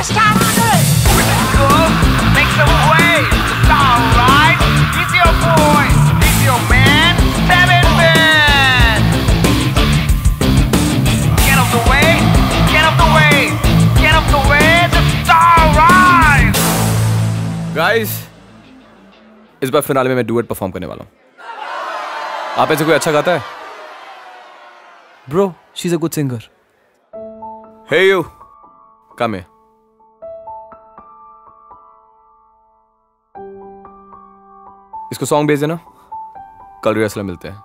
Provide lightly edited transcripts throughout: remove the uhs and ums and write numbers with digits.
Guys, इस बार finale में मैं डुएट परफॉर्म करने वाला हूं। आप में से कोई अच्छा गाता है? Bro, she's a good singer. Hey you, come here. इसको सॉन्ग भेज देना, कल रिहर्सल मिलते हैं।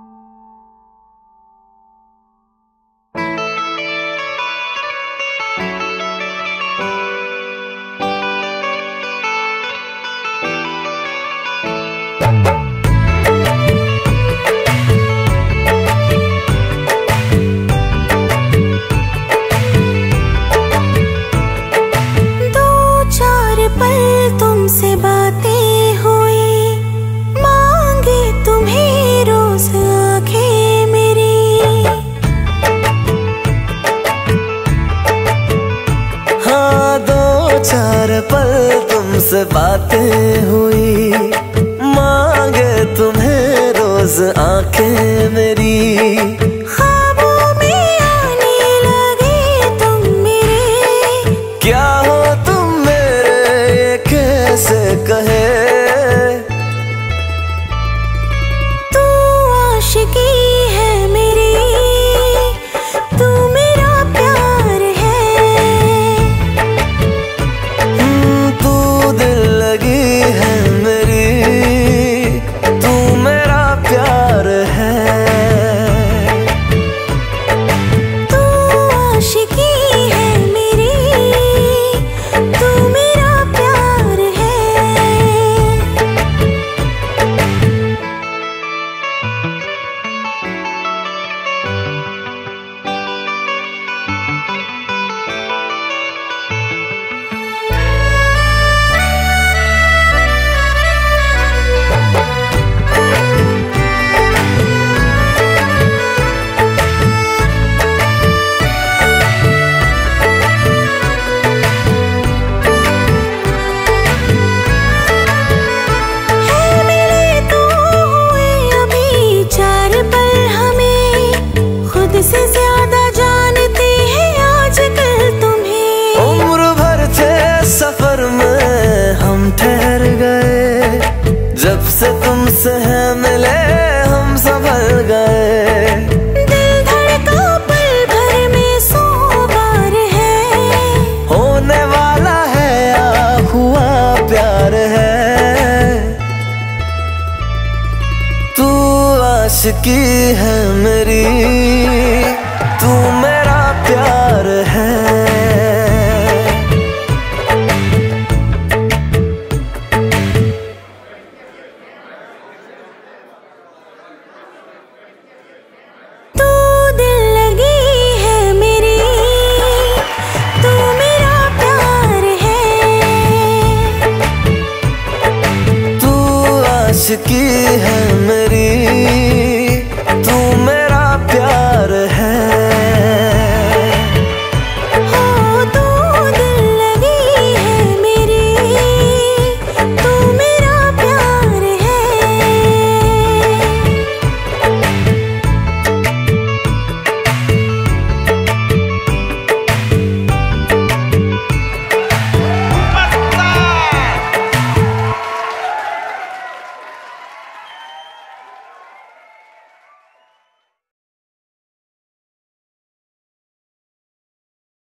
तुमसे बातें हुई, मांगे तुम्हें रोज आंखें मेरी। हाँ, दो चार पल तुमसे बातें हुई, मांगे तुम्हें रोज आंखें मेरी। ख्वाबों में आने लगे तुम मेरे, क्या हो तुम मेरे कैसे कहे। तू आशिकी है मेरी, तू मेरा प्यार है। तू दिल लगी है मेरी, तू मेरा प्यार है। तू आशिकी है मेरी, तू मेरा प्यार है। से ज्यादा जानते हैं आजकल तुम्हें। उम्र भर थे सफर में हम ठहर गए, जब से तुमसे है मिले हम संभल गए। दिल धड़का पल भर में 100 बार है, होने वाला है या हुआ प्यार है। तू आशिकी है मेरी, तू मेरा प्यार है। तू दिल लगी है मेरी, तू मेरा प्यार है। तू आशिकी है मेरी।